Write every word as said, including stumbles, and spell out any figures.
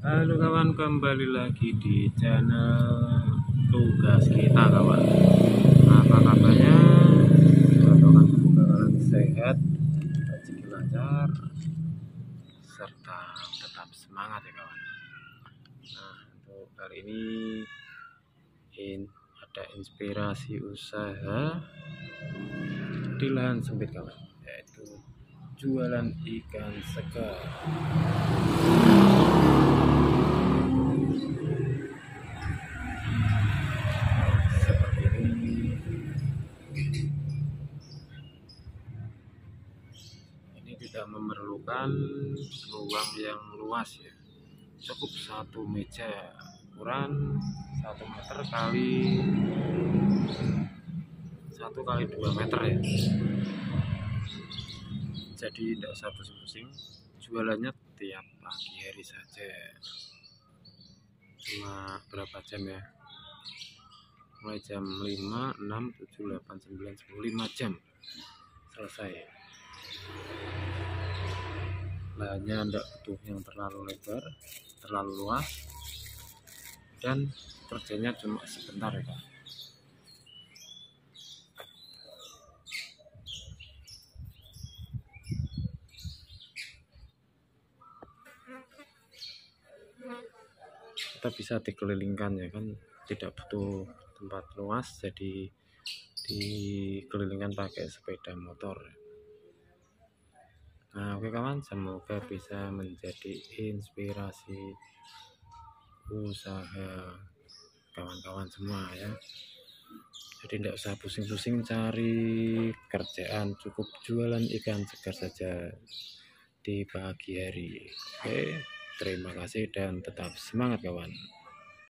Halo kawan, kembali lagi di channel tugas kita kawan. Apa kabarnya? Doakan semoga kalian sehat, rezeki lancar, serta tetap semangat ya kawan. Nah, untuk kali ini in, ada inspirasi usaha di lahan sempit kawan, yaitu jualan ikan segar. Tidak memerlukan ruang yang luas ya, cukup satu meja ukuran satu meter kali satu kali dua meter ya, jadi tidak usah pusing-pusing. Jualannya tiap pagi hari saja, cuma berapa jam ya, mulai jam lima, enam, tujuh, delapan, sembilan, sepuluh, lima jam selesai. Lahannya tidak butuh yang terlalu lebar, terlalu luas, dan kerjanya cuma sebentar ya Kak. Kita bisa dikelilingkan ya kan, tidak butuh tempat luas, jadi dikelilingkan pakai sepeda motor. Nah oke kawan, semoga bisa menjadi inspirasi usaha kawan-kawan semua ya. Jadi tidak usah pusing-pusing cari kerjaan, cukup jualan ikan segar saja di pagi hari. Oke, terima kasih dan tetap semangat kawan.